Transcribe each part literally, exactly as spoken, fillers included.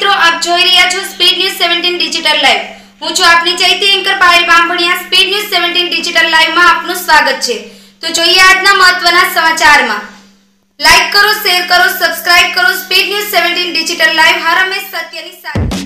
મિત્રો, આપ જોઈ રહ્યા છો speed news seventeen digital live. હું છું આપની ચૈતી anchor Payal Bambhaniya. Speed news seventeen digital live માં આપનું સ્વાગત છે। તો જોઈએ આજના મહત્વના સમાચારમાં। લાઈક કરો, શેર કરો, સબસ્ક્રાઇબ કરો। Speed news seventeen digital live હર હંમેશ સત્યની સાથે।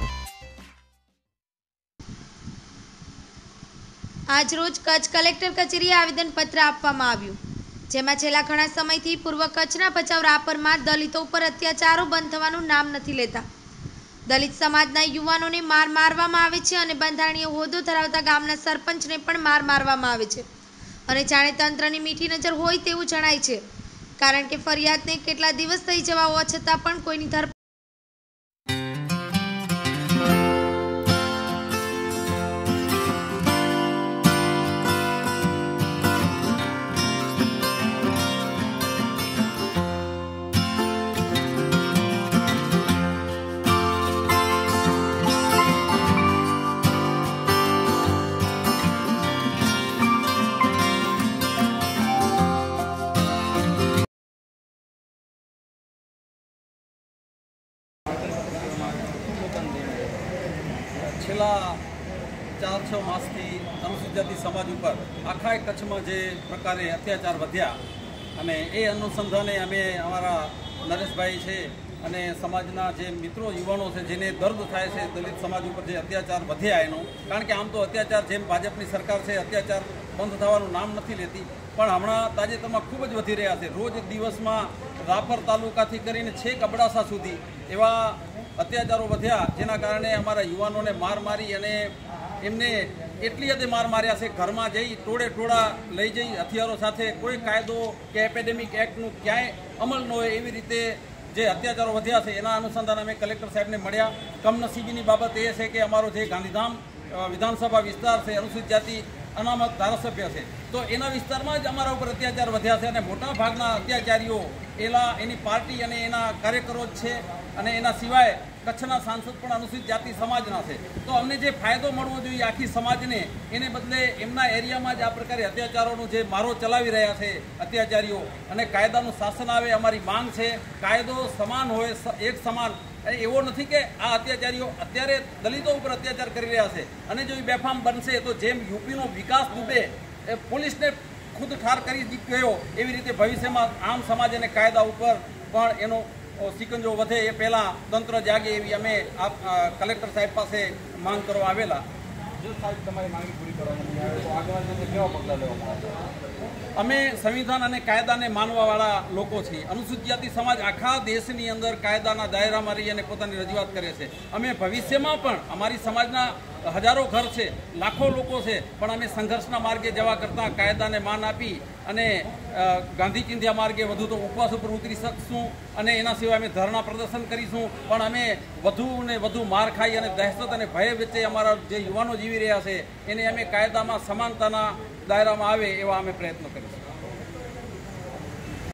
આજ રોજ કચ્છ કલેક્ટર કચેરીએ આવેદનપત્ર આપવામાં આવ્યું, જેમાં છેલ્લા ઘણા સમયથી પૂર્વ કચ્છના ભચાઉ રાપરમાં દલિતો ઉપર અત્યાચારો બંધ થવાનું નામ નથી લેતા। દલિત સમાજના યુવાનોને માર મારવામાં આવે છે અને બંધારણીય હોદ્દો ધરાવતા ગામના સરપંચને પણ માર મારવામાં આવે છે અને જાણે તંત્રની મીઠી નજર હોય તેવું જણાય છે, કારણ કે ફરિયાદને કેટલા દિવસ થઈ જવા હોવા છતાં પણ કોઈની ધરપકડ છેલ્લા ચાર છ માસથી અનુસૂચિત જાતિ સમાજ ઉપર આખા કચ્છમાં જે પ્રકારે અત્યાચાર વધ્યા અને એ અનુસંધાને અમે અમારા નરેશભાઈ છે અને સમાજના જે મિત્રો યુવાનો છે જેને દર્દ થાય છે દલિત સમાજ ઉપર જે અત્યાચાર વધ્યા એનો, કારણ કે આમ તો અત્યાચાર જેમ ભાજપની સરકાર છે અત્યાચાર બંધ થવાનું નામ નથી લેતી, પણ હમણાં તાજેતરમાં ખૂબ જ વધી રહ્યા છે। રોજ દિવસમાં રાપર તાલુકાથી કરીને છેક અબડાસા સુધી એવા અત્યાચારો વધ્યા, જેના કારણે અમારા યુવાનોને માર મારી અને એમને એટલી હદે માર માર્યા છે, ઘરમાં જઈ ટોળે ટોળા લઈ જઈ હથિયારો સાથે, કોઈ કાયદો કે એપેડેમિક એક્ટનું ક્યાંય અમલ ન હોય એવી રીતે જે અત્યાચારો વધ્યા છે એના અનુસંધાને અમે કલેક્ટર સાહેબને મળ્યા। કમનસીબીની બાબત એ છે કે અમારો જે ગાંધીધામ વિધાનસભા વિસ્તાર છે અનુસૂચિત જાતિ અનામત ધારાસભ્ય છે, તો એના વિસ્તારમાં જ અમારા ઉપર અત્યાચાર વધ્યા છે અને મોટા ભાગના અત્યાચારીઓ એલા એની પાર્ટી અને એના કાર્યકરો જ છે અને એના સિવાય કચ્છના સાંસદ પણ અનુસૂચિત જાતિ સમાજના છે। તો અમને જે ફાયદો મળવો જોઈએ આખી સમાજને, એને બદલે એમના એરિયામાં જ આ પ્રકારે અત્યાચારોનું જે મારો ચલાવી રહ્યા છે અત્યાચારીઓ, અને કાયદાનું શાસન આવે અમારી માંગ છે। કાયદો સમાન હોય, એક સમાન, એવો નથી કે આ અત્યાચારીઓ અત્યારે દલિતો ઉપર અત્યાચાર કરી રહ્યા છે અને જો એ બેફામ બનશે તો જેમ યુપીનો વિકાસ દુબે એ પોલીસને ખુદ ઠાર કરી ગયો એવી રીતે ભવિષ્યમાં આમ સમાજ અને કાયદા ઉપર પણ એનો સિકંજો વધે એ પહેલાં તંત્ર જાગે એવી અમે આ કલેક્ટર સાહેબ પાસે માંગ કરવા આવેલા। જો સાહેબ તમારી માંગણી પૂરી કરવામાં આવે તો આગળ કેવા પગલાં લેવામાં આવશે? અમે સંવિધાન અને કાયદાને માનવાવાળા લોકો છીએ। અનુસૂચિત જાતિ સમાજ આખા દેશની અંદર કાયદાના દાયરામાં રહી અને પોતાની રજૂઆત કરે છે। અમે ભવિષ્યમાં પણ અમારી સમાજના હજારો ઘર છે, લાખો લોકો છે, પણ અમે સંઘર્ષના માર્ગે જવા કરતાં કાયદાને માન આપી અને ગાંધી ચિંધ્યા માર્ગે વધુ તો ઉપવાસ ઉપર ઉતરી શકશું અને એના સિવાય અમે ધરણા પ્રદર્શન કરીશું, પણ અમે વધુ ને વધુ માર ખાઈ અને દહેશત અને ભય વચ્ચે અમારા જે યુવાનો જીવી રહ્યા છે એને અમે કાયદામાં સમાનતાના દાયરામાં આવે એવા અમે પ્રયત્નો કરીએ।